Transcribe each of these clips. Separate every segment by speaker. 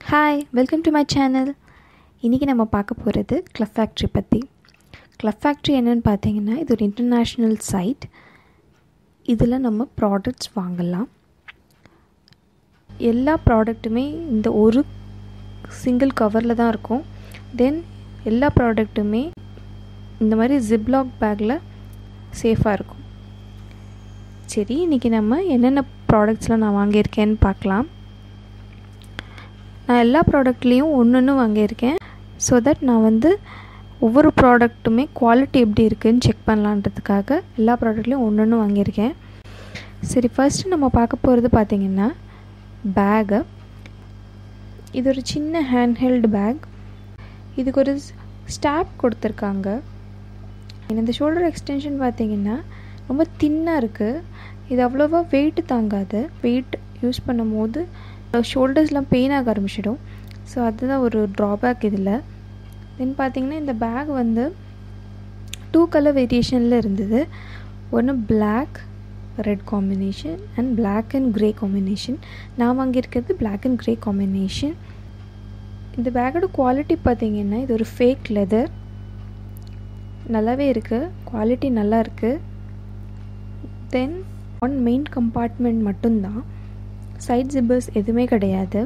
Speaker 1: Hi, welcome to my channel. இன்றைக்கி நம்ம பார்க்க போகிறது கிளப் ஃபேக்ட்ரி பற்றி. கிளப் ஃபேக்ட்ரி என்னென்னு பார்த்தீங்கன்னா, இது ஒரு இன்டர்நேஷ்னல் சைட். இதில் நம்ம ப்ராடக்ட்ஸ் வாங்கலாம். எல்லா ப்ராடக்ட்டுமே இந்த ஒரு சிங்கிள் கவரில் தான் இருக்கும். தென் எல்லா ப்ராடக்ட்டுமே இந்த மாதிரி ஜிப்லாக் பேக்கில் சேஃபாக இருக்கும். சரி, இன்றைக்கி நம்ம என்னென்ன ப்ராடக்ட்ஸ்லாம் நான் வாங்கியிருக்கேன்னு பார்க்கலாம். நான் எல்லா ப்ராடக்ட்லேயும் ஒன்று வாங்கியிருக்கேன். ஸோ தட் நான் ஒவ்வொரு ப்ராடக்ட்டுமே குவாலிட்டி எப்படி இருக்குதுன்னு செக் பண்ணலான்றதுக்காக எல்லா ப்ராடக்ட்லேயும் ஒன்று வாங்கியிருக்கேன். சரி, ஃபஸ்ட்டு நம்ம பார்க்க போகிறது பார்த்திங்கன்னா பேகு. இது ஒரு சின்ன ஹேண்ட்ஹெல்டு பேக். இதுக்கு ஒரு ஸ்டாப் கொடுத்துருக்காங்க. இந்த ஷோல்டர் எக்ஸ்டென்ஷன் பார்த்திங்கன்னா ரொம்ப தின்னாக இருக்குது. இது அவ்வளோவா வெயிட் தாங்காது. வெயிட் யூஸ் பண்ணும் போது ஷோல்டர்ஸ்லாம் பெயின் ஆக ஆரம்பிச்சிடும். ஸோ அதுதான் ஒரு ட்ராபேக் இதில். தென் பார்த்திங்கன்னா இந்த பேக் 2 கலர் வேரியேஷனில் இருந்தது. ஒன்று black red combination and black and grey combination. நான் வாங்கியிருக்கிறது பிளாக் அண்ட் க்ரே காம்பினேஷன். இந்த பேக்கோட குவாலிட்டி பார்த்திங்கன்னா இது ஒரு ஃபேக் லெதர். நல்லாவே இருக்குது, குவாலிட்டி நல்லா இருக்குது. தென் ஒன் மெயின் கம்பார்ட்மெண்ட் மட்டும்தான், சைட் ஜிப்பர்ஸ் எதுவுமே கிடையாது.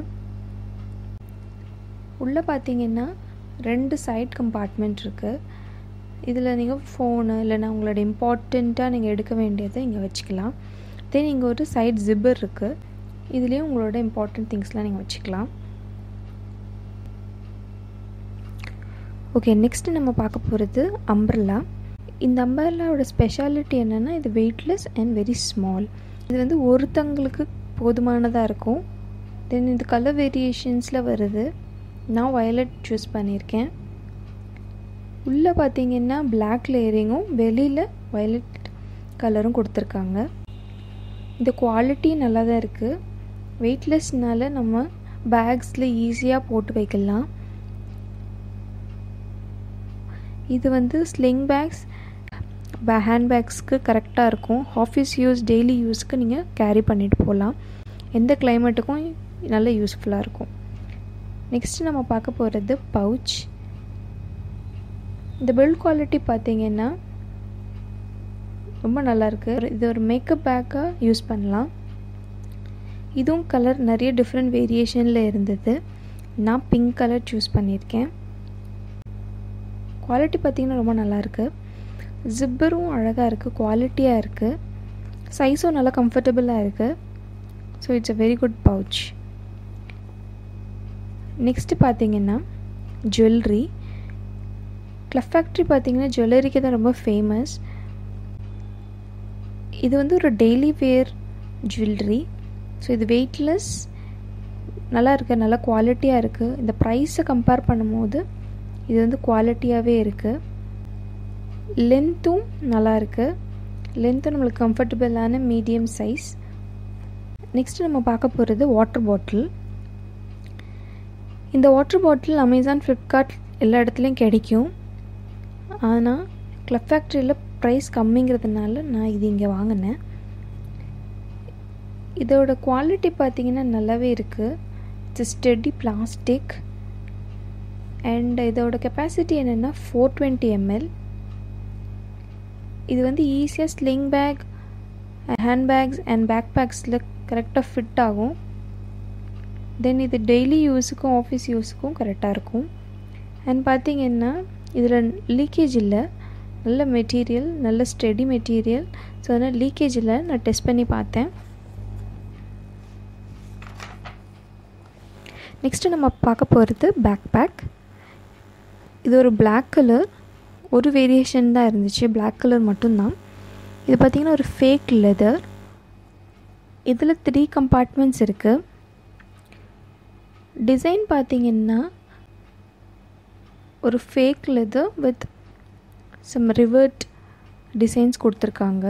Speaker 1: உள்ளே பார்த்தீங்கன்னா 2 சைட் கம்பார்ட்மெண்ட் இருக்குது. இதில் நீங்கள் ஃபோனு இல்லைனா உங்களோட இம்பார்ட்டண்ட்டாக நீங்கள் எடுக்க வேண்டியதை இங்கே வச்சுக்கலாம். தென் இங்கே ஒரு சைட் ஜிப்பர் இருக்குது. இதுலேயும் உங்களோட இம்பார்ட்டண்ட் திங்ஸ்லாம் நீங்கள் வச்சுக்கலாம். ஓகே, நெக்ஸ்ட்டு நம்ம பார்க்க போகிறது அம்ப்ரெல்லா. இந்த அம்ப்ரெல்லாவோட ஸ்பெஷாலிட்டி என்னென்னா இது வெயிட்லெஸ் அண்ட் வெரி ஸ்மால். இது ஒருத்தங்களுக்கு போதுமானதாக இருக்கும். தென் இது கலர் வேரியேஷன்ஸில் வருது. நான் வயலட் சூஸ் பண்ணியிருக்கேன். உள்ளே பார்த்தீங்கன்னா பிளாக் லேயரிங்கும் வெளியில் வயலட் கலரும் கொடுத்துருக்காங்க. இந்த குவாலிட்டி நல்லா தான் இருக்குது. வெயிட்லெஸ்னால நம்ம பேக்ஸில் ஈஸியாக போட்டு வைக்கலாம். இது ஸ்லிங் பேக்ஸ், ஹேண்ட் பேக்ஸ்க்கு கரெக்டாக இருக்கும். ஆஃபீஸ் யூஸ், டெய்லி யூஸ்க்கு நீங்கள் கேரி பண்ணிட்டு போகலாம். எந்த கிளைமேட்டுக்கும் நல்ல யூஸ்ஃபுல்லாக இருக்கும். நெக்ஸ்ட்டு நம்ம பார்க்க போகிறது பவுச். இந்த பில்ட் குவாலிட்டி பார்த்திங்கன்னா ரொம்ப நல்லாயிருக்கு. இது ஒரு மேக்கப் பேக்காக யூஸ் பண்ணலாம். இதுவும் கலர் நிறைய டிஃப்ரெண்ட் வேரியேஷனில் இருந்தது. நான் பிங்க் கலர் சூஸ் பண்ணியிருக்கேன். குவாலிட்டி பார்த்திங்கன்னா ரொம்ப நல்லாயிருக்கு. ஜிப்பரும் அழகாக இருக்குது, குவாலிட்டியாக இருக்குது. சைஸும் நல்லா கம்ஃபர்டபுளாக இருக்குது. So it's a very good pouch. Next பார்த்திங்கன்னா ஜுவல்லரி. கிளப் ஃபேக்ட்ரி பார்த்திங்கன்னா ஜுவல்லரிக்கு தான் ரொம்ப ஃபேமஸ். இது ஒரு டெய்லி வேர் ஜுவல்லரி. ஸோ இது வெயிட்லெஸ், நல்லா இருக்குது, நல்லா குவாலிட்டியாக இருக்குது. இந்த ப்ரைஸை கம்பேர் பண்ணும்போது இது குவாலிட்டியாகவே இருக்குது. லென்த்தும் நல்லா இருக்குது. லென்த்தும் நம்மளுக்கு கம்ஃபர்டபுளான மீடியம் சைஸ். நெக்ஸ்ட்டு நம்ம பார்க்க போகிறது வாட்டர் பாட்டில். இந்த வாட்டர் பாட்டில் அமேசான், ஃப்ளிப்கார்ட் எல்லா இடத்துலையும் கிடைக்கும். ஆனால் கிளப் ஃபேக்ட்ரியில் ப்ரைஸ் கம்மிங்கிறதுனால நான் இது இங்கே வாங்கினேன். இதோட குவாலிட்டி பார்த்திங்கன்னா நல்லாவே இருக்குது. இட்ஸ் ஸ்டெடி பிளாஸ்டிக் அண்ட் இதோட கெப்பாசிட்டி என்னென்னா 420 ml. இது ஈஸியாக sling bag, hand bags and பேக் பேக்ஸில் கரெக்டாக ஃபிட் ஆகும். தென் இது டெய்லி யூஸுக்கும் ஆஃபீஸ் யூஸுக்கும் கரெக்டாக இருக்கும். அண்ட் பார்த்திங்கன்னா இதில் லீக்கேஜ் இல்லை, நல்ல மெட்டீரியல், நல்ல ஸ்டெடி மெட்டீரியல். ஸோ அதனால் லீக்கேஜ் இல்லை. நான் டெஸ்ட் பண்ணி பார்த்தேன். நெக்ஸ்ட்டு நம்ம பார்க்க போகிறது பேக் பேக். இது ஒரு பிளாக் கலர், ஒரு வேரியேஷன் தான் இருந்துச்சு, பிளாக் கலர் மட்டும்தான். இது பார்த்திங்கன்னா ஒரு ஃபேக் லெதர். இதில் 3 கம்பார்ட்மெண்ட்ஸ் இருக்குது. டிசைன் பார்த்திங்கன்னா ஒரு fake leather with some rivet designs கொடுத்துருக்காங்க.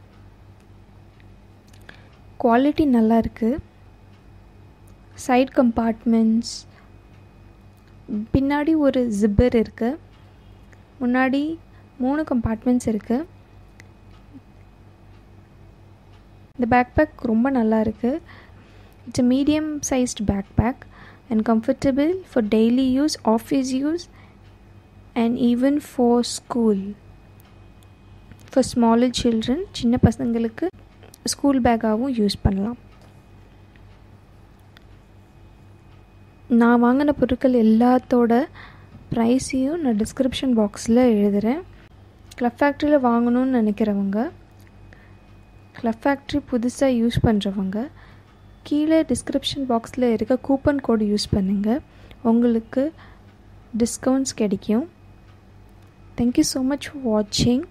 Speaker 1: குவாலிட்டி நல்லா இருக்குது. சைட் கம்பார்ட்மெண்ட்ஸ், பின்னாடி ஒரு ஜிப்பர் இருக்குது. முன்னாடி 3 கம்பார்ட்மெண்ட்ஸ் இருக்குது. இந்த பேக் பேக் ரொம்ப நல்லா இருக்குது. It's a medium sized backpack and comfortable for daily use, office use, and even for school. For smaller children, சின்ன பசங்களுக்கு ஸ்கூல் பேக்காகவும் யூஸ் பண்ணலாம். நான் வாங்கின பொருட்கள் எல்லாத்தோட ப்ரைஸையும் நான் டிஸ்கிரிப்ஷன் பாக்ஸில் எழுதுகிறேன். க்ளப் ஃபேக்ட்ரியில் வாங்கணும்னு நினைக்கிறவங்க, க்ளப் ஃபேக்ட்ரி புதுசாக யூஸ் பண்ணுறவங்க கீழே டிஸ்கிரிப்ஷன் பாக்ஸில் இருக்க கூப்பன் கோடு யூஸ் பண்ணுங்கள். உங்களுக்கு டிஸ்கவுண்ட்ஸ் கிடைக்கும். தேங்க்யூ ஸோ மச் ஃபார் வாட்சிங்.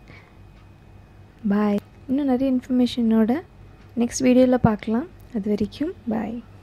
Speaker 1: பாய். இன்னும் நிறைய இன்ஃபர்மேஷனோட நெக்ஸ்ட் வீடியோவில் பார்க்கலாம். அது வரைக்கும் பாய்.